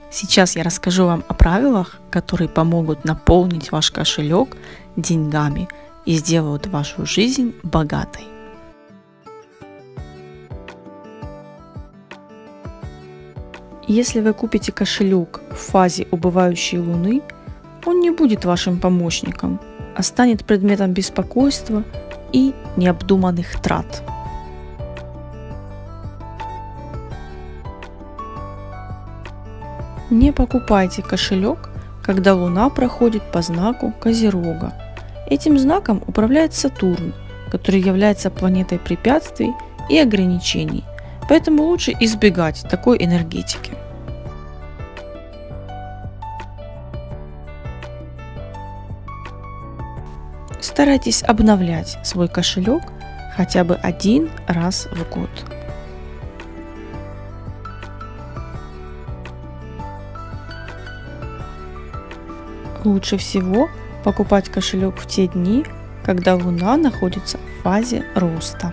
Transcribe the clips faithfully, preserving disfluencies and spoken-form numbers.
Сейчас я расскажу вам о правилах, которые помогут наполнить ваш кошелек деньгами и сделают вашу жизнь богатой. Если вы купите кошелек в фазе убывающей луны, он не будет вашим помощником, а станет предметом беспокойства и необдуманных трат. Не покупайте кошелек, когда Луна проходит по знаку Козерога. Этим знаком управляет Сатурн, который является планетой препятствий и ограничений, поэтому лучше избегать такой энергетики. Старайтесь обновлять свой кошелек хотя бы один раз в год. Лучше всего покупать кошелек в те дни, когда Луна находится в фазе роста.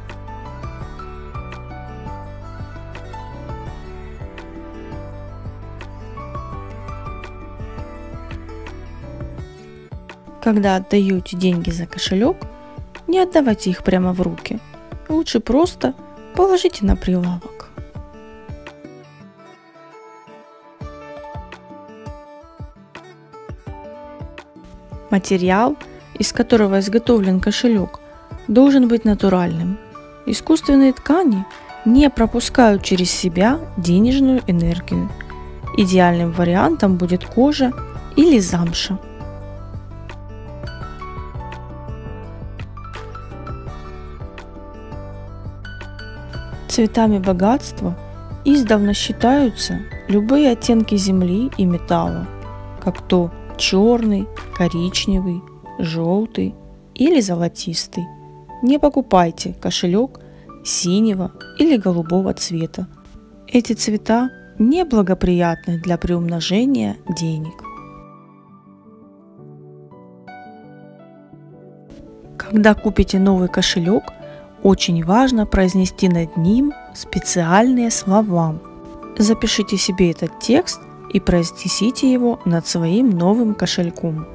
Когда отдаете деньги за кошелек, не отдавайте их прямо в руки. Лучше просто положите на прилавок. Материал, из которого изготовлен кошелек, должен быть натуральным. Искусственные ткани не пропускают через себя денежную энергию. Идеальным вариантом будет кожа или замша. Цветами богатства издавна считаются любые оттенки земли и металла, как то черный, коричневый, желтый или золотистый. Не покупайте кошелек синего или голубого цвета. Эти цвета неблагоприятны для приумножения денег. Когда купите новый кошелек, очень важно произнести над ним специальные слова. Запишите себе этот текст и произнесите его над своим новым кошельком.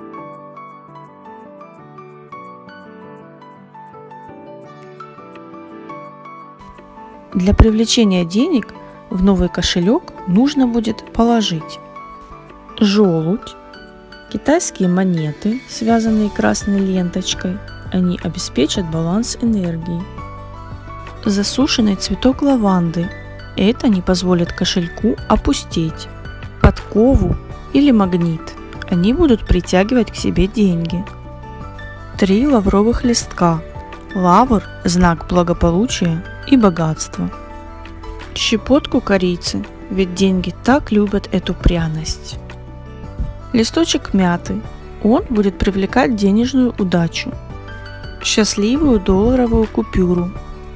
Для привлечения денег в новый кошелек нужно будет положить желудь, китайские монеты, связанные красной ленточкой, они обеспечат баланс энергии. Засушенный цветок лаванды, это не позволит кошельку опустеть. Подкову или магнит, они будут притягивать к себе деньги. Три лавровых листка, лавр – знак благополучия и богатства. Щепотку корицы, ведь деньги так любят эту пряность. Листочек мяты, он будет привлекать денежную удачу. Счастливую долларовую купюру.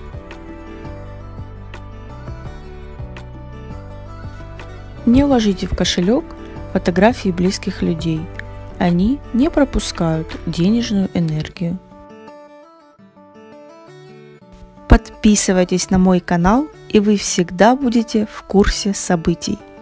Не ложите в кошелек фотографии близких людей. Они не пропускают денежную энергию. Подписывайтесь на мой канал, и вы всегда будете в курсе событий.